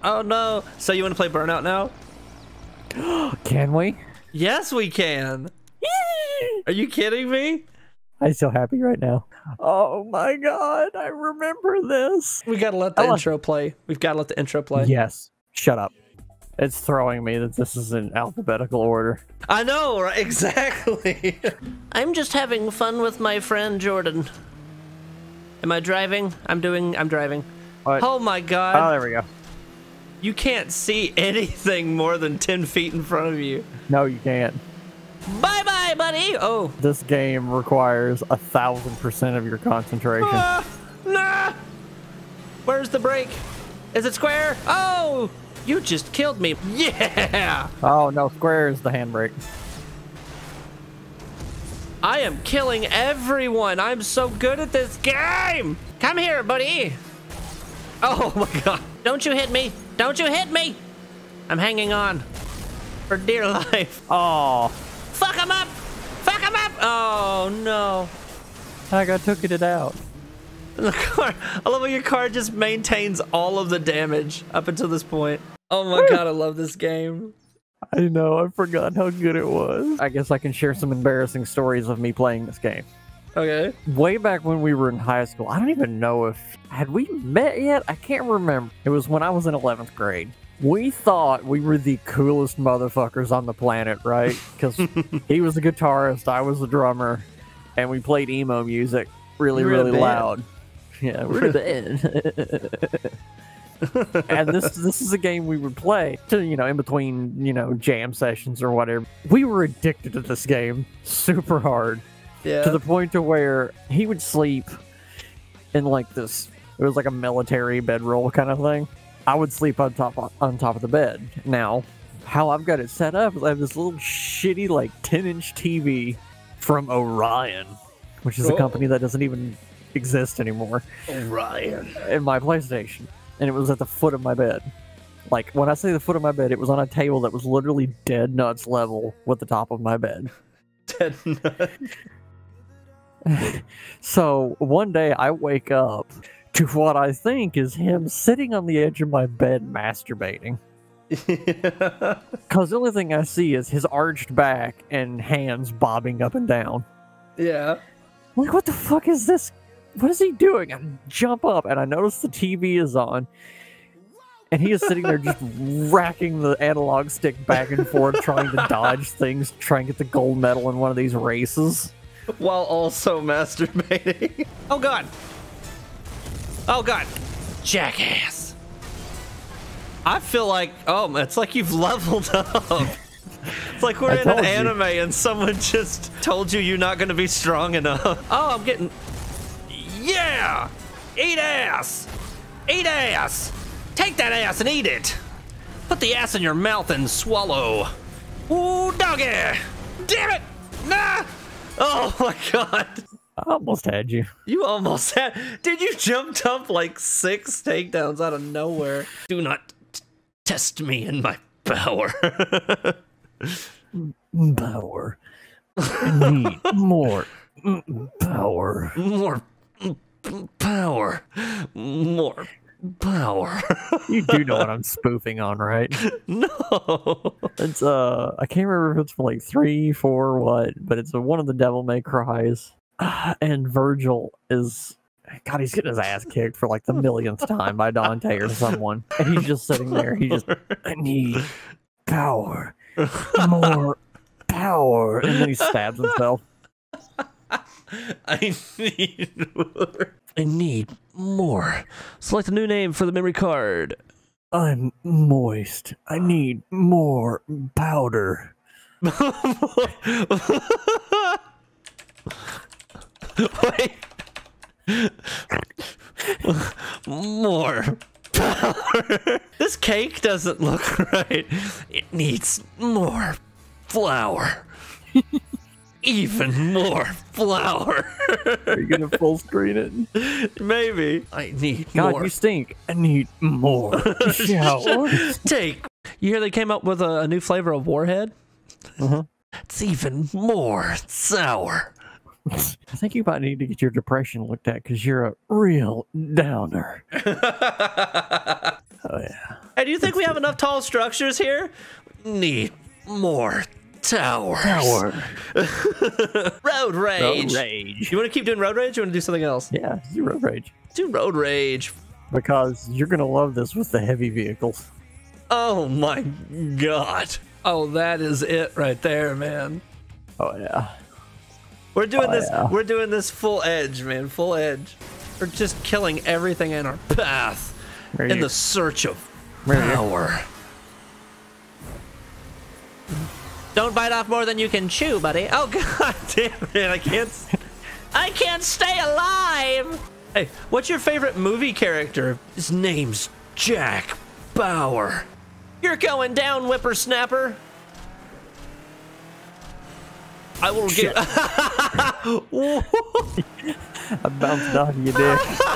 Oh no. So you want to play Burnout now? Can we? Yes, we can. Are you kidding me? I'm so happy right now. Oh my god, I remember this. We gotta let the intro play. We've gotta let the intro play. Yes. Shut up. It's throwing me that this is in alphabetical order. I know, right? Exactly. I'm just having fun with my friend Jordan. Am I driving? I'm driving. What? Oh my god. Oh, there we go. You can't see anything more than 10 feet in front of you. No, you can't. Bye-bye, buddy. Oh. This game requires 1,000% of your concentration. Nah. Where's the brake? Is it square? Oh, you just killed me. Yeah. Oh, no, square is the handbrake. I am killing everyone. I'm so good at this game. Come here, buddy. Oh my god. Don't you hit me. Don't you hit me. I'm hanging on for dear life. Oh. Fuck him up. Fuck him up. Oh no. I got took it out. The car. I love how your car just maintains all of the damage up until this point. Oh my god, I love this game. I know, I forgot how good it was. I guess I can share some embarrassing stories of me playing this game. Okay. Way back when we were in high school, I don't even know if... Had we met yet? I can't remember. It was when I was in 11th grade. We thought we were the coolest motherfuckers on the planet, right? Because he was the guitarist, I was the drummer, and we played emo music really, really loud. Yeah, we're the band. And this is a game we would play to, in between, jam sessions or whatever. We were addicted to this game super hard. Yeah. To the point to where he would sleep in like this, it was like a military bedroll kind of thing. I would sleep on top of the bed. Now, how I've got it set up is I have this little shitty like 10-inch TV from Orion, which is a company that doesn't even exist anymore. Orion. In my PlayStation. And it was at the foot of my bed. Like, when I say the foot of my bed, it was on a table that was literally dead nuts level with the top of my bed. Dead nuts. So, one day I wake up to what I think is him sitting on the edge of my bed masturbating. Because the only thing I see is his arched back and hands bobbing up and down. Yeah. I'm like, what the fuck is this? What is he doing? I jump up and I notice the TV is on. And he is sitting there just racking the analog stick back and forth, trying to dodge things, trying to get the gold medal in one of these races. While also masturbating. Oh god. Oh god. Jackass. I feel like, it's like you've leveled up. It's like we're in an anime and someone just told you you're not going to be strong enough. Oh, I'm getting... Yeah! Eat ass! Eat ass! Take that ass and eat it! Put the ass in your mouth and swallow. Ooh, doggy! Damn it! Nah! Oh my god! I almost had you. You almost had... Dude, you jumped up like 6 takedowns out of nowhere. Do not test me in my power. Power. I need more power. More power. More power. You do know what I'm spoofing on, right? No. It's I can't remember if it's from like 3, 4, what, but it's one of the Devil May Cries. And Virgil is, God, he's getting his ass kicked for like the millionth time by Dante or someone. And he's just sitting there. I need power. More power. And then he stabs himself. I need more. Select a new name for the memory card. I'm moist. I need more powder. Wait. More power. This cake doesn't look right. It needs more flour. Even more flour. Are you gonna full screen it? Maybe. I need God, more. you stink. I need more shower. Take. You hear they came up with a new flavor of Warhead? Uh-huh. It's even more sour. I think you might need to get your depression looked at because you're a real downer. Oh yeah. Hey, do you think we have enough tall structures here? Need more towers. Road rage. Road rage. You want to keep doing road rage? Or you want to do something else? Yeah, do road rage. Do road rage. Because you're gonna love this with the heavy vehicles. Oh my god. Oh, that is it right there, man. Oh yeah. We're doing this. Yeah. We're doing this full edge, man. Full edge. We're just killing everything in our path in the search of power. Don't bite off more than you can chew, buddy. Oh god damn it! I can't stay alive. Hey, what's your favorite movie character? His name's Jack Bauer. You're going down, whippersnapper. I will get. I bounced off you, dick.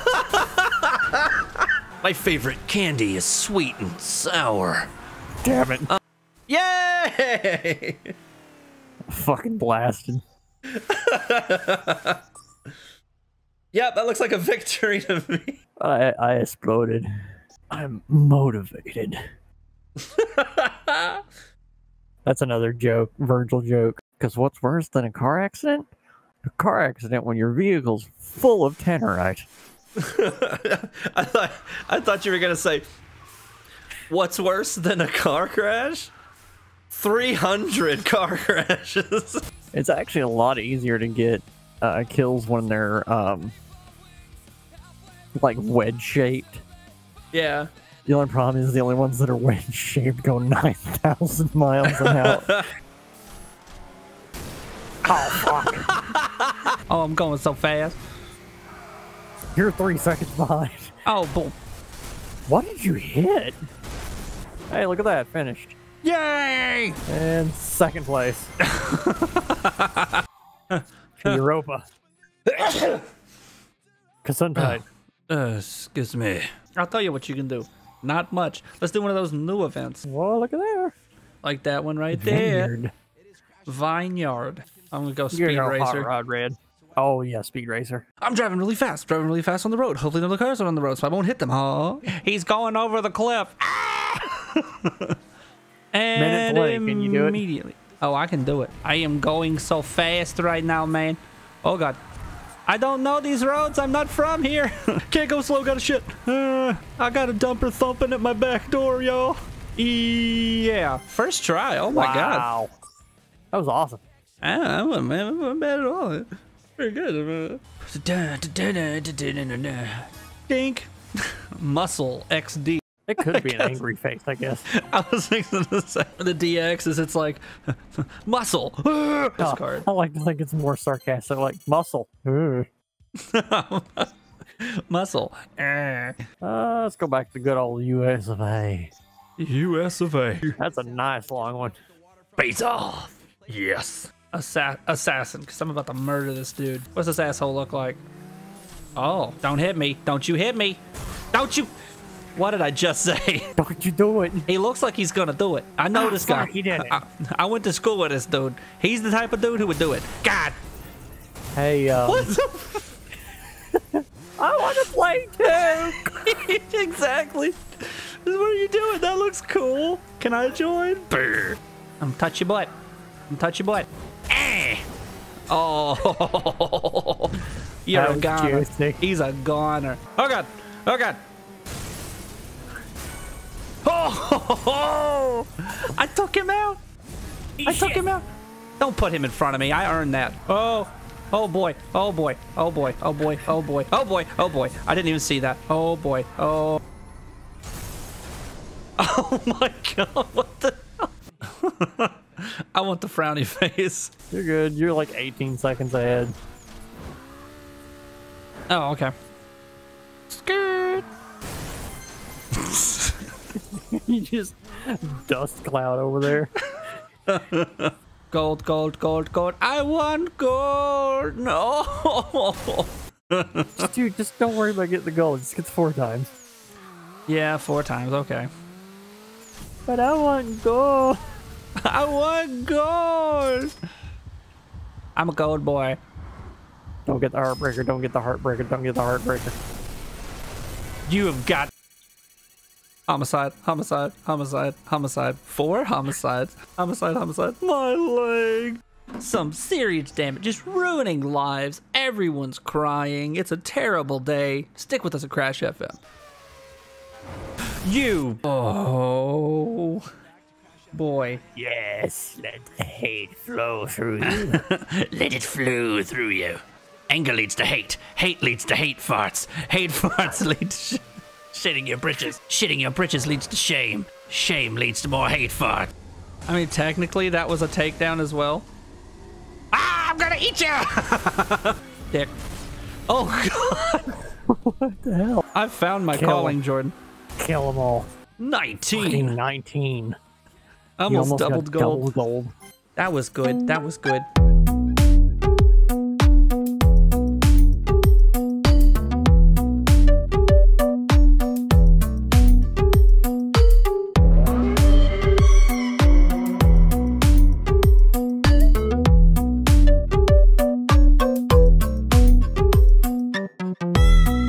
My favorite candy is sweet and sour. Damn it. Yay! Fucking blasted. Yep, that looks like a victory to me. I exploded. I'm motivated. That's another joke, Virgil joke. Because what's worse than a car accident? A car accident when your vehicle's full of tannerite. I thought you were gonna say, what's worse than a car crash? 300 car crashes. It's actually a lot easier to get kills when they're like wedge shaped. Yeah. The only problem is the only ones that are wedge shaped go 9,000 miles an hour. Oh fuck! Oh, I'm going so fast. You're 3 seconds behind. Oh, boy. What did you hit? Hey, look at that! Finished. Yay! And second place. Europa. Gesundheit. Excuse me. I'll tell you what you can do. Not much. Let's do one of those new events. Whoa, look at there. Like that one right there. Vineyard. Vineyard. I'm gonna go You're Speed gonna go Racer. Hot Rod Red. Oh yeah, Speed Racer. I'm driving really fast on the road. Hopefully no other cars are on the road, so I won't hit them. Huh? He's going over the cliff. And Minute Play, can you do it? immediately. Oh, I can do it. I am going so fast right now, man. Oh god. I don't know these roads. I'm not from here. Can't go slow. Got a shit. I got a dumper thumping at my back door, y'all. Yeah. First try. Oh my god. Wow. That was awesome. I wasn't bad at all. Very good. Dink. Muscle XD. It could be an angry face, I guess. I was thinking the same. The DX is it's like muscle. This card. I like to think it's more sarcastic, like muscle. Muscle. Let's go back to good old US of A. US of A. That's a nice long one. Face off. Yes. Assassin, because I'm about to murder this dude. What's this asshole look like? Oh, don't hit me. Don't you hit me. Don't you. What did I just say? Don't you do it. He looks like he's gonna do it. I know this guy. He did it. I went to school with this dude. He's the type of dude who would do it. God. Hey, What? I want to play too. Exactly. What are you doing? That looks cool. Can I join? Brr. I'm touch your butt. I'm touch your butt. Eh. Oh. You're a goner. Juicy. He's a goner. Oh god. Oh god. Oh, I took him out. I took him out. Don't put him in front of me. I earned that. Oh, oh boy. Oh boy. Oh boy. Oh boy. Oh boy. Oh boy. Oh boy. I didn't even see that. Oh boy. Oh. Oh my god. What the hell? I want the frowny face. You're good. You're like 18 seconds ahead. Oh, okay. Skirt. You just dust cloud over there. Gold, gold, gold, gold. I want gold. No. Dude, just don't worry about getting the gold. Just get 4 times. Yeah, 4 times. Okay. But I want gold. I want gold. I'm a gold boy. Don't get the heartbreaker. Don't get the heartbreaker. Don't get the heartbreaker. You have got. Homicide, homicide, homicide, homicide. 4 homicides. Homicide, homicide. My leg. Some serious damage, just ruining lives. Everyone's crying. It's a terrible day. Stick with us at Crash FM. You. Oh. Boy. Yes, let the hate flow through you. Let it flow through you. Anger leads to hate. Hate leads to hate farts. Hate farts lead to shitting your britches. Shitting your britches leads to shame. Shame leads to more hate fart. I mean, technically, that was a takedown as well. Ah, I'm gonna eat you! Dick. Oh, God. What the hell? I found my Kill. calling, Jordan. Kill them all. 19. Fucking 19. Almost doubled got gold. double gold. That was good. That was good.